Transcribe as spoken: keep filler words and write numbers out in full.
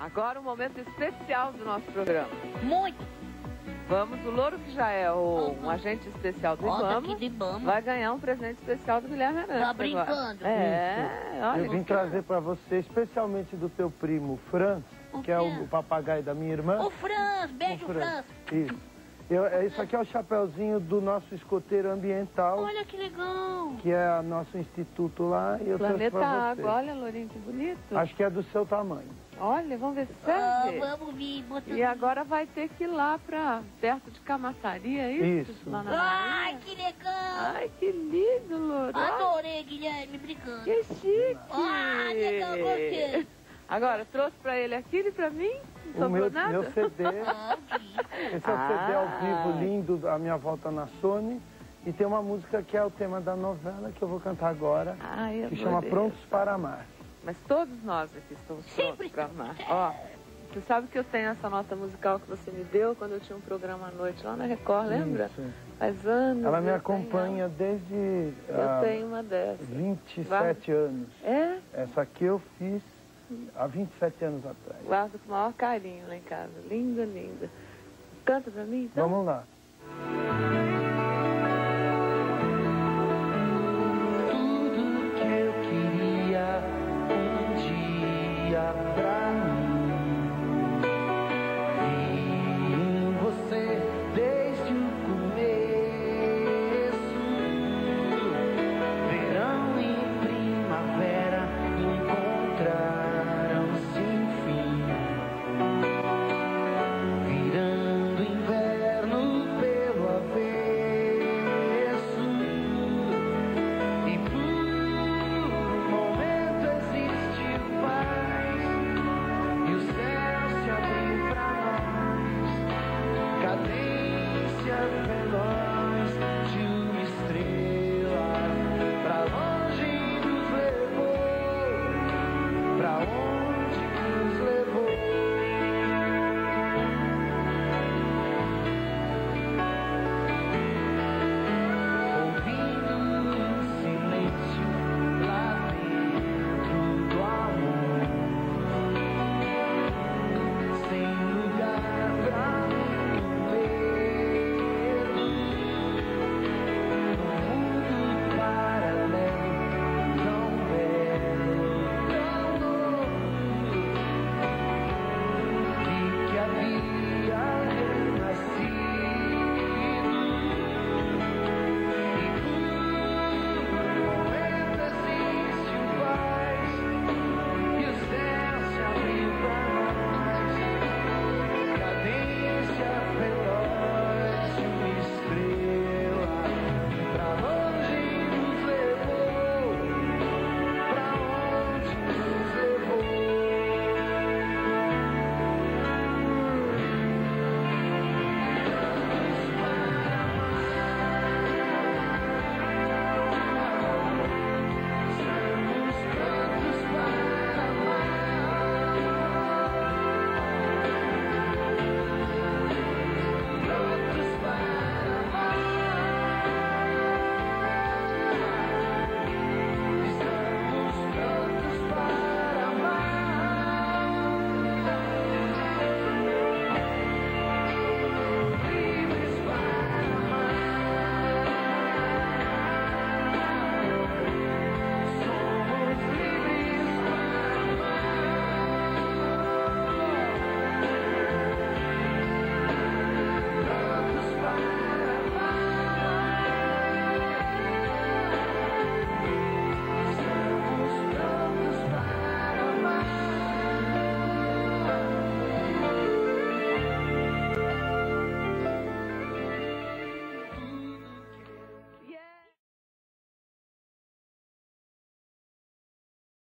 Agora um momento especial do nosso programa. Muito. Vamos, o Louro, que já é o, um agente especial do Ibama, do Ibama, vai ganhar um presente especial do Guilherme Arantes. Tá brincando? É, olha. Eu vim trazer pra você, especialmente do teu primo Franz, O que é quê? o papagaio da minha irmã. O Franz, beijo, O Franz. Isso. Eu, é, isso aqui é o chapeuzinho do nosso escoteiro ambiental, Olha que legal. que é o nosso instituto lá, e eu trouxe Planeta pra você. Água, olha, Lourinho, que bonito. Acho que é do seu tamanho. Olha, vamos ver se Ah, serve. vamos vir. Botando... E agora vai ter que ir lá pra perto de Camaçari, é isso? Isso. Lá na Ai, Marinha. que legal. Ai, que lindo, Louro. Adorei, Guilherme, brincando. Que chique. Ah, legal, gostei. Agora, trouxe pra ele aquilo e pra mim? Não O sobrou meu, nada? meu C D, Ah, vi. esse é o C D ao Ah. vivo lindo, a minha volta na Sony. E tem uma música que é o tema da novela, que eu vou cantar agora, Ai, que chama adorei. Prontos para Amar. Mas todos nós aqui estamos Sempre. prontos pra amar. Ó, você sabe que eu tenho essa nota musical que você me deu quando eu tinha um programa à noite lá na Record, lembra? Isso. Faz anos. Ela me eu acompanha desde tenho ela. ah, Eu tenho uma dessas. vinte e Guarda- sete anos. É? Essa aqui eu fiz há vinte e sete anos atrás. Guardo com o maior carinho lá em casa. Linda, linda. Canta pra mim, então? Vamos lá.